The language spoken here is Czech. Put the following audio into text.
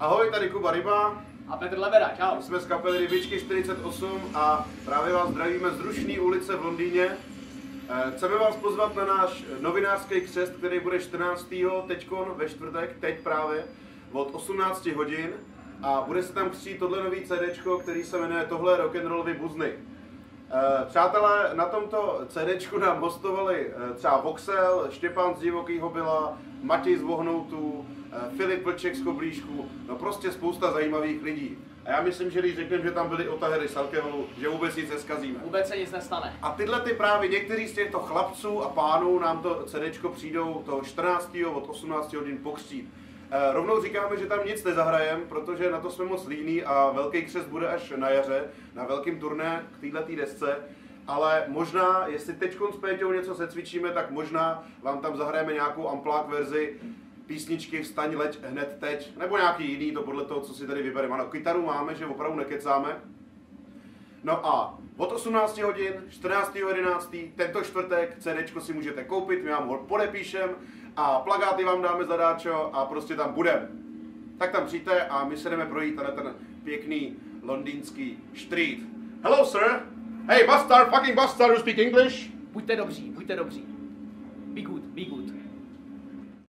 Ahoj, tady Kuba Ryba. A Petr Lebeda, čau. Jsme z kapely Rybičky 48 a právě vás zdravíme z Rušné ulice v Londýně. Chceme vás pozvat na náš novinářský křest, který bude 14. teďkon ve čtvrtek, teď právě, od 18 hodin. A bude se tam křtít tohle nový CDčko, který se jmenuje Tohle rock'n'rollovy buzny. Přátelé, na tomto CDčku nám hostovali třeba Voxel, Štěpán z Divokýho Byla, Matěj z Vohnoutů, Filip Vlček z Koblížku, no prostě spousta zajímavých lidí. A já myslím, že když řekneme, že tam byli Otahery s Alkeholu, že vůbec nic neskazíme. Vůbec se nic nestane. A tyhle ty právě některý z těchto chlapců a pánů nám to CDčko přijdou toho 14. od 18 hodin pokřtít. Rovnou říkáme, že tam nic nezahrajeme, protože na to jsme moc líní a velký křest bude až na jaře, na velkým turné k této desce. Ale možná, jestli teď s Péťou něco secvičíme, tak možná vám tam zahrajeme nějakou unplugged verzi písničky Vstaň, leď hned teď, nebo nějaký jiný, to podle toho, co si tady vybereme. Ano, kytaru máme, že opravdu nekecáme. No a od 18 hodin, 14.11. tento čtvrtek CDčko si můžete koupit, my vám ho podepíšem a plakáty vám dáme zadáčo a prostě tam budem. Tak tam přijďte a my se jdeme projít na ten pěkný londýnský street. Hello sir! Hey bastard, fucking bastard, you speak English? Buďte dobří, buďte dobří. Be good, be good.